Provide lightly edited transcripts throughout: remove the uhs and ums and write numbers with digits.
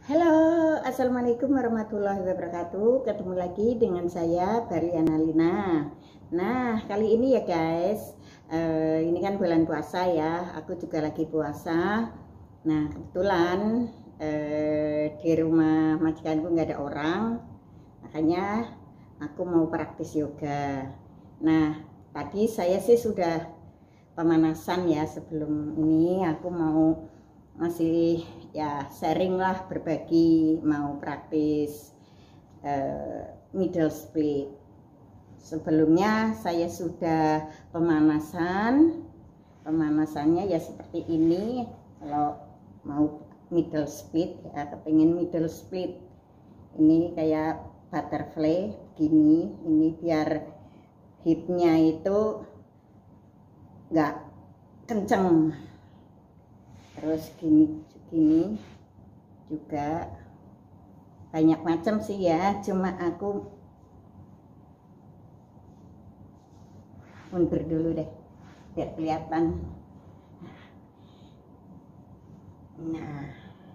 Halo, assalamualaikum warahmatullahi wabarakatuh. Ketemu lagi dengan saya Barliana Lina. Nah, kali ini ya guys, ini kan bulan puasa ya. Aku juga lagi puasa. Nah, kebetulan di rumah majikanku nggak ada orang, makanya aku mau praktis yoga. Nah, tadi saya sih sudah pemanasan ya. Sebelum ini aku mau masih ya sharing lah, berbagi, mau praktis middle split. Sebelumnya saya sudah pemanasannya ya seperti ini. Kalau mau middle split ya, kepingin middle split ini kayak butterfly begini, ini biar hipnya itu nggak kenceng. Terus gini juga banyak macam sih ya, cuma aku mundur dulu deh biar kelihatan. Nah,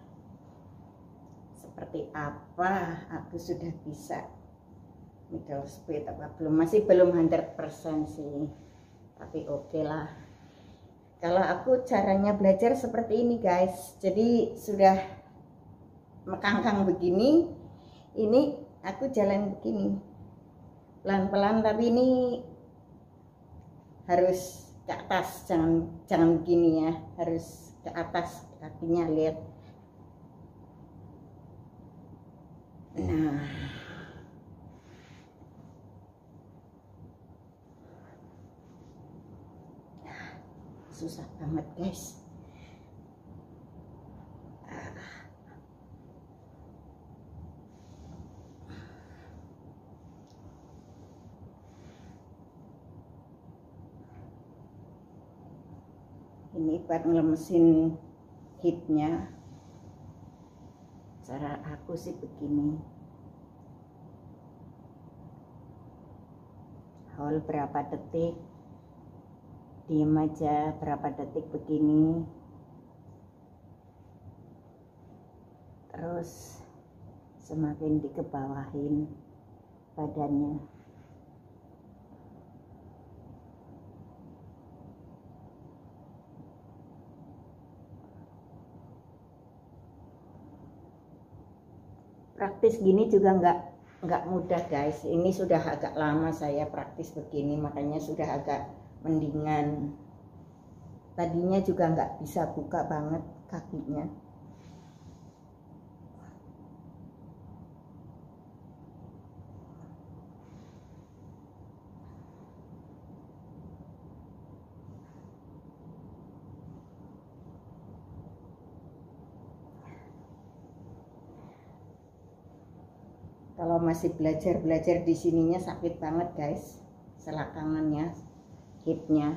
seperti apa aku sudah bisa middle split apa belum, masih belum 100% sih, tapi oke lah. Kalau aku caranya belajar seperti ini guys, jadi sudah mekangkang begini, ini aku jalan begini pelan-pelan, tapi ini harus ke atas, jangan begini ya, harus ke atas kakinya, lihat. Nah, susah banget guys. Ini buat ngelemesin hipnya. Cara aku sih begini, hold berapa detik, diem aja berapa detik begini, terus semakin dikebawahin badannya. Praktis gini juga nggak mudah guys. Ini sudah agak lama saya praktis begini, makanya sudah agak mendingan. Tadinya juga nggak bisa buka banget kakinya. Kalau masih belajar di sininya sakit banget guys, selakangannya, hipnya.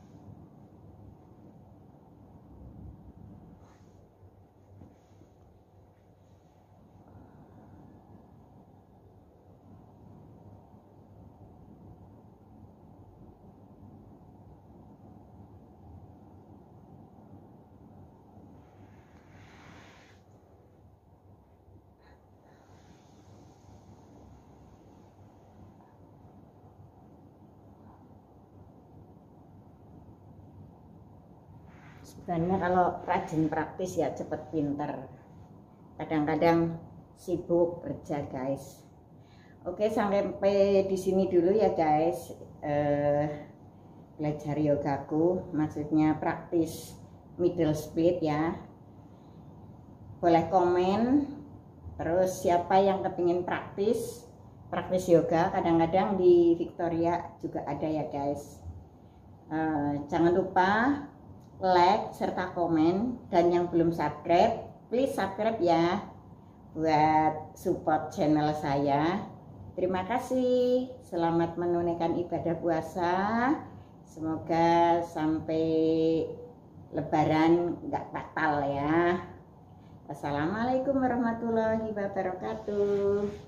Sebenarnya kalau rajin praktis ya cepet pinter. Kadang-kadang sibuk kerja guys. Oke, sampai di sini dulu ya guys. Belajar yogaku, maksudnya praktis middle split ya. Boleh komen. Terus siapa yang kepingin praktis yoga, kadang-kadang di Victoria juga ada ya guys. Jangan lupa like serta komen, dan yang belum subscribe please subscribe ya, buat support channel saya. Terima kasih, selamat menunaikan ibadah puasa, semoga sampai lebaran nggak batal ya. Wassalamualaikum warahmatullahi wabarakatuh.